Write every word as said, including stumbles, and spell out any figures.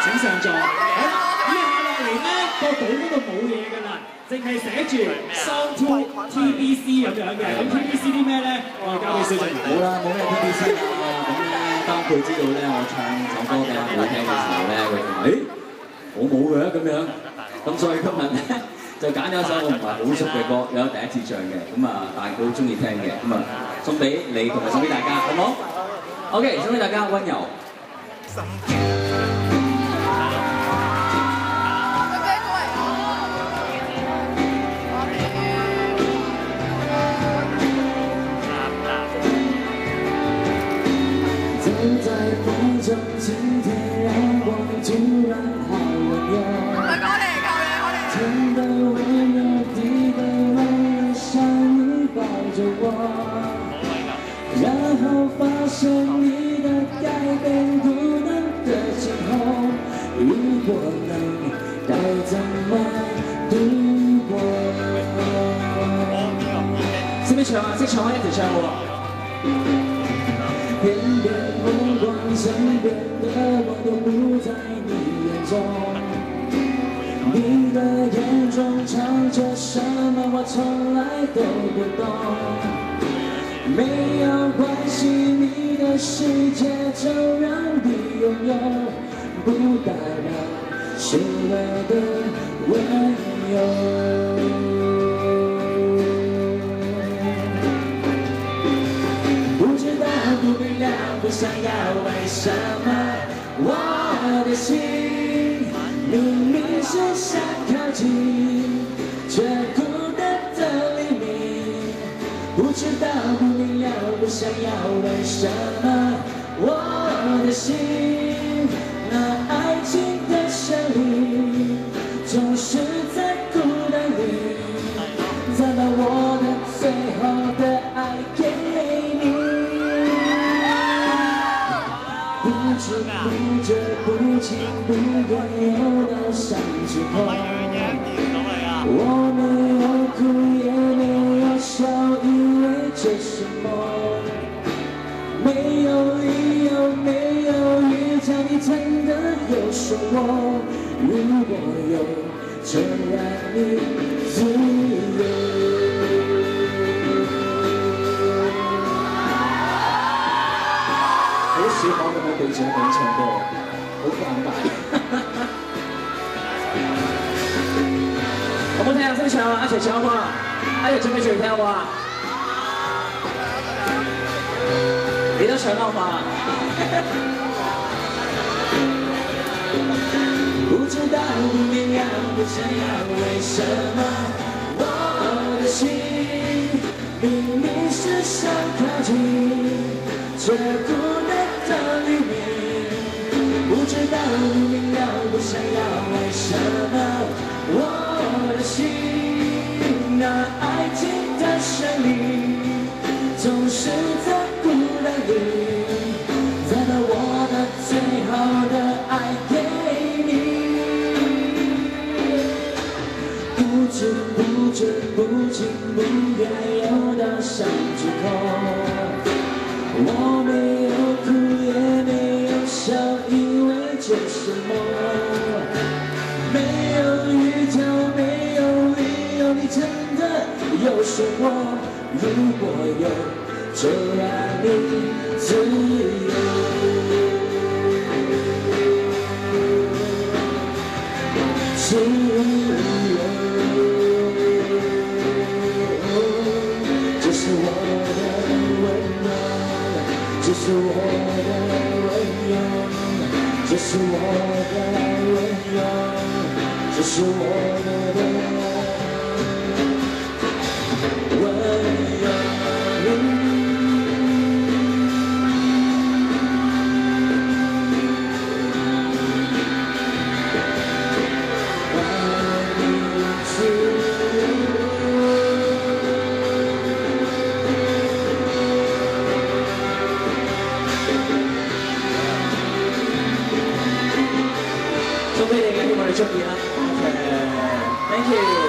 請上座。好啦，以下落嚟咧個稿嗰度冇嘢㗎啦，淨係寫住 Song to T B C 咁樣嘅。咁 T B C 啲咩咧？我哋交俾小俊。 冇啦，冇咩 T B C 啦。咁咧，當佢知道咧我唱首歌嘅好聽嘅時候咧，佢就話：誒，我冇嘅咁樣。咁所以今日咧就揀咗一首我唔係好熟嘅歌，有第一次唱嘅，咁啊，但係佢好中意聽嘅，咁啊，送俾你同埋送俾大家，好唔好 ？OK， 送俾大家温柔。 在风中，今天阳光突然好温柔，甜的温柔，地的温柔，像你抱着我，然后发现你的改变不能的今后，如果能该怎么度过？ 識唔識唱啊？識唱啊！一齊唱喎！ 偏偏目光身邊的我都不在你眼中，你的眼中藏着什麼我從來都不懂。沒有關係，你的世界就讓你擁有，不代表失了的溫柔。 不明了，不想要，為什麼我的心明明是想靠近，卻孤單的黎明。不知道，不明了，不想要，為什麼我的心那愛情的旋律總是在孤單裡，再把我的最後的愛給你。 不知不覺不情不願游到山之後，我沒有哭也沒有笑，以為這是夢。沒有理由沒有預兆，你真的有說過，如果有就讓你自由。 小可咁樣對住我唱歌，好尷尬。好唔好聽啊？識唔識唱啊？一齊唱好唔好啊？一齊準備唱嚟聽好唔好啊？你都唱得好嘛？ 不知道不明了，不想要，為什麼我的心明明是想靠近，卻孤單。 的黎明，不知道不明了，不想要，為什麼我的心那愛情的旋律總是在孤單裡，再把我的最好的愛給你。不知不覺不情不願游到山之後，我沒有。 以為這是夢，沒有預兆，沒有理由，你真的有說過，如果有，就讓你自由。自由，這是我的溫柔，這是我的。 這是我的溫柔，這是我的溫柔。愛你自由。 送俾你嘅，希望你中意啦。Thank you。